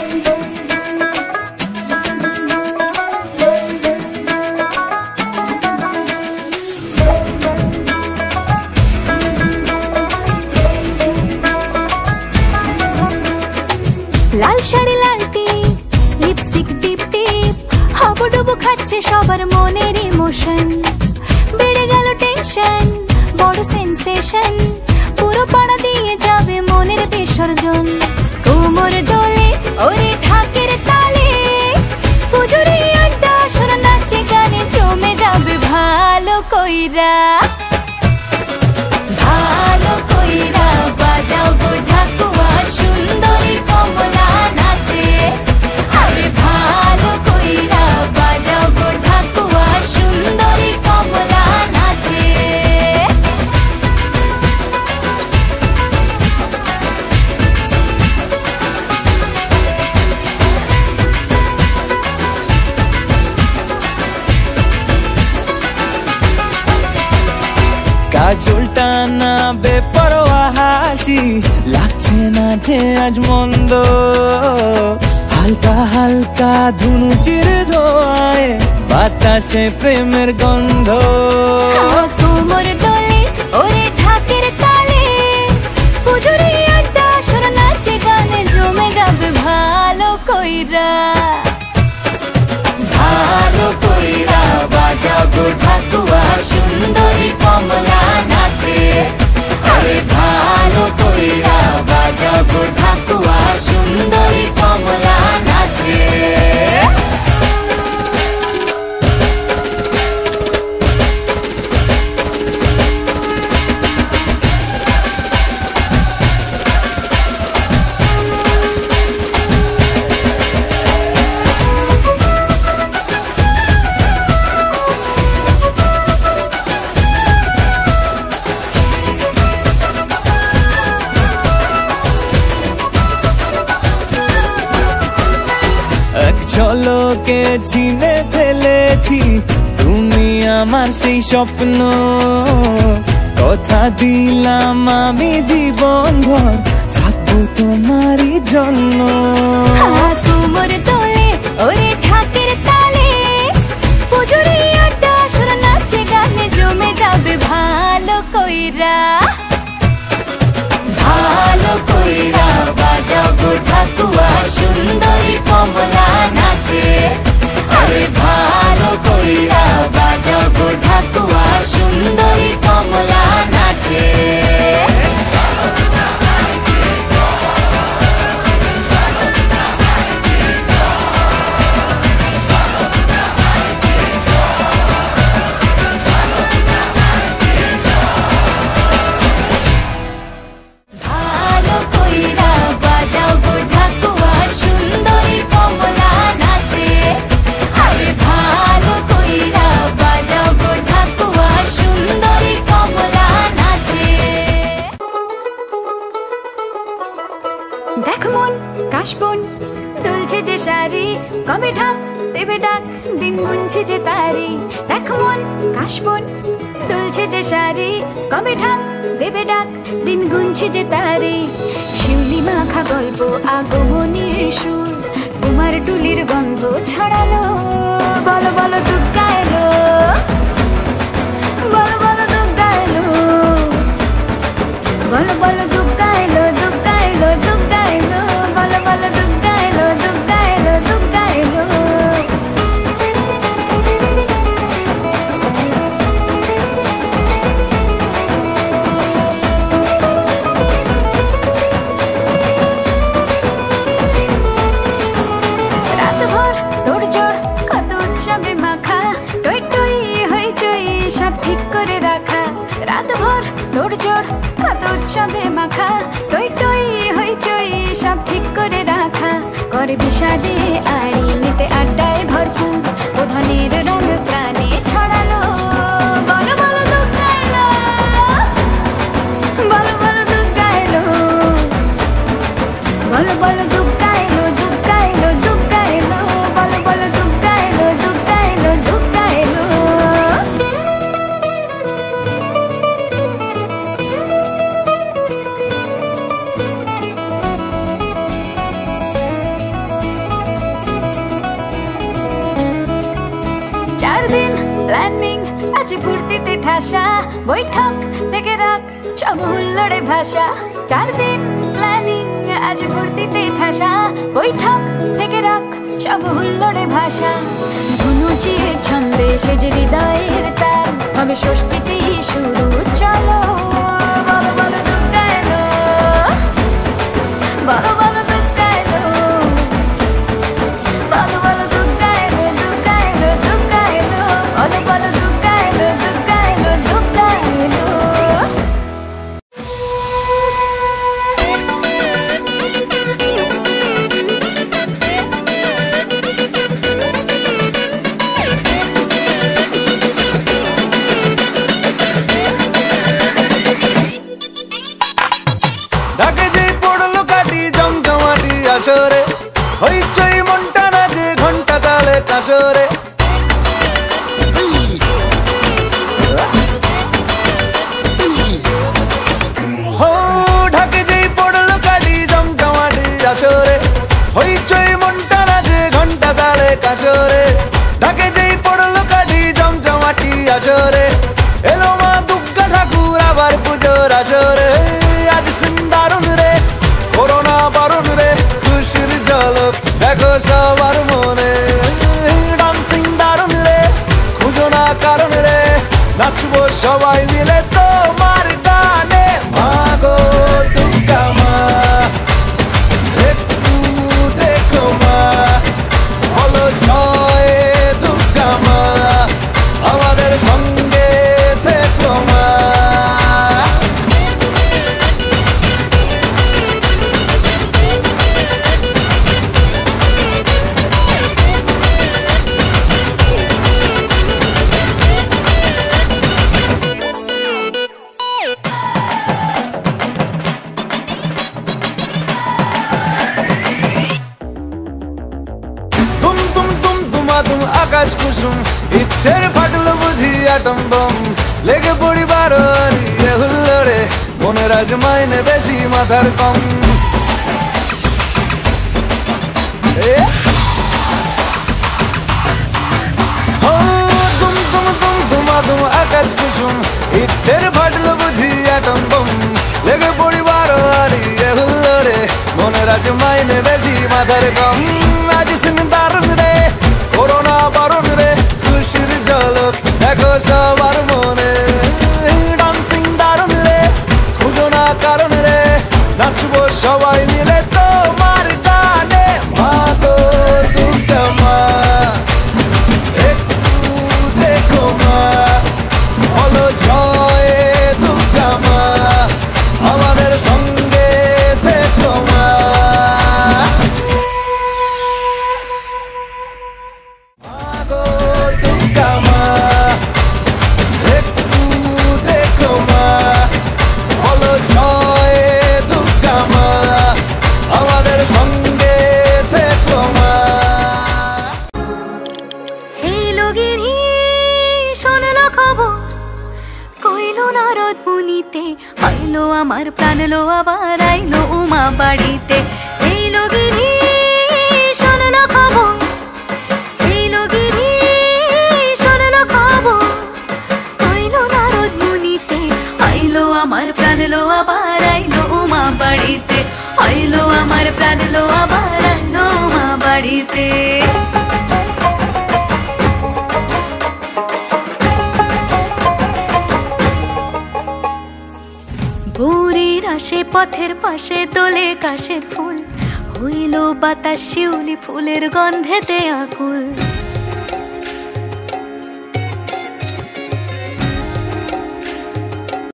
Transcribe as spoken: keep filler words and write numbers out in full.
লাল শাড়ি লাল টিপ lipstick টিপ টিপ হাবুডুবু খাচ্ছে সবার মনের ইমোশন বেড়ে গেল টেনশন বড় সেন্সেশন পুরো পাড়া দিয়ে যাবে মনের বিসর্জন কোমর দোলে ওরে ঢাকের তালে পুজোরে আড্ডা সুর নাচে গানে জমে যাবে ভালো কইরা ভালো কইরা বাজাও গো ঢাকুয়া সুন্দরী কমলা নাচে আরে ভালো কইরা বাজাও গো ঢাকুয়া সুন্দরী কমলা নাচে কাজলটা না বেপরোয়া হাসি লাগছে না যে আজ মন্দ হালকা হালকা ধুনুচির ধোয়ায় বাতাসে প্রেমের গন্ধ কোমর দোলে ওরে ঢাকের তালে পুজোরে আড্ডা সুর নাচে গানে জমে যাবে ভালো কইরা ভালো কইরা বাজাও গো ঢাকুয়া সুন্দরী কমলা নাচে আরে ভালো কইরা বাজাও গো ঢাকুয়া সুন্দরী কমলা নাচে ঝলকে চিনে ফেলেছি তুমি আমার সেই স্বপ্ন কথা দিলাম আমি জীবন ভর থাকবো তোমারই জন্য কোমর দোলে ওরে ঢাকের তালে পুজোরে আড্ডা সুর নাচে গানে জমে যাবে ভালো কইরা ভালো কইরা বাজাও গো ঢাকুয়া সুন্দরী কমলা নাচে আরে ভালো কইরা বাজাও গো ঢাকুয়া সুন্দরী কমলা নাচে দেখ মন কাশবন দুলছে যে শাড়ি কবে ঢাক দেবে ডাক দিন গুনছে যে তারি দেখ মন কাশবন দুলছে যে শাড়ি কবে ঢাক দেবে ডাক দিন গুনছে যে তারি শিউলি মাখা গল্প আগমনীর সুর কুমার টুলির গন্ধ ছড়ালো বলো বলো দুগ্গা এলো বলো বলো দুগ্গা এলো বলো বলো দুগ্গা এলো দুগ্গা এলো দুগ্গা এলো বলো বলো দুগ্গা এলো দুগ্গা এলো দুগ্গা এলো রাতভর তোড়জোড় কত উৎসবে মাখা টই টই হইচই সব ঠিক করে রাখা রাতভর তোড়জোড় কত উৎসবে মাখা টই টই হইচই সব ঠিক করে রাখা করে বিষাদে আড়ি নিতে আড্ডায় ভরপুর প্রধানের রঙ প্রাণে ছড়ালো বলো বলো দুগ্গা এলো বলো বলো দুগ্গা এলো বলো বলো দুগ্গা এলো দুগ্গা এলো দুগ্গা এলো বলো বলো দুগ্গা এলো দুগ্গা এলো দুগ্গা এলো প্ল্যানিং আজ ফুর্তিতে ঠাসা, বৈঠক থেকে রাখ সব হুল্লোড়ে ভাষা। চার দিন প্ল্যানিং আজ ফুর্তিতে ঠাসা, বৈঠক থেকে রাখ সব হুল্লোড়ে ভাষা। ধনুচিয়ে ছন্দে সেজে হৃদয়ের তার, হবে ষষ্ঠীতেই শুরু। চলো বলো বলো দুর্গা এলো, বলো বলো দুর্গা এলো, বলো বলো দুর্গা এলো, দুর্গা এলো, দুর্গা এলো, বলো বলো দুর্গা এলো, দুর্গা এলো, দুর্গা এলো। ঢাকে যে পড়লো কাটি জমজমাটি আসরে, হইচই মনটা নাচে ঘন্টা তালে কাসরে। হো ঢাকে যে পড়লো কাটি জমজমাটি আসরে, হইচই মনটা নাচে ঘন্টা তালে কাসরে। ঢাকে যে পড়লো কাটি জমজমাটি আসরে, এলো মা দুর্গা ঠাকুর আবার পুজোর আসরে। আজ সিন্দারুন রে, করোনা বারণ রে, খুশির ঝলক দেখো সবার মনে। ডান্সিং দারুন রে, খুঁজো না কারণ রে, নাচবো সবাই মিলে তোমার গানে। মা গো দুর্গা মা, একটু দেখো মা, বলো জয় দুর্গা মা, আমাদের সঙ্গে থেকো মা। তুম তুম তুম তুমা তুম আকাশ কুসুম, ইচ্ছের ফাটলো বুঝি আটম বম। লেগে পড়ি বারোর ইয়ে হুল্লোড়ে, মনের আজ মাইনে বেশি মাথার কম। এ ও তুম তুম তুম তুমা তুম আকাশ কুসুম, ইচ্ছের ফাটলো বুঝি আটম বম। লেগে পড়ি বারোর ইয়ে হুল্লোড়ে, মনের আজ মাইনে বেশি মাথার কম। আজ সিন্দারুন রে, করোনা বারণ রে, খুশির ঝলক দেখো সবার মনে। ডান্সিং দারুন রে, খুঁজো না কারণ রে, নাচবো সবাই মিলে তোমার গানে। মা গো দুর্গা মা, একটু দেখো মা, বলো জয় দুর্গা মা, আমাদের সঙ্গে থেকো মা। মা গো দুর্গা মা, একটু দেখো মা, বলো জয় দুর্গা মা, আমাদের সঙ্গে থেকো মা। হেলো গিরি শোনলো খবর, কইলো নারদ মুনিতে, আইলো আমার প্রাণ লো আবার আইলো উমা বাড়িতে। হেলো গিরি শোনলো খবর, হেলো গিরি শোনলো খবর, কইলো নারদ মুনিতে, আইলো আমার প্রাণ লো আবার আইলো উমা বাড়িতে। আইলো আমার প্রাণ লো আবার আইলো উমা বাড়িতে। ভোরের আসে পথের পাশে তোলে কাশের ফুল, হইল বাতাস শিউলি ফুলের গন্ধেতে আকুল।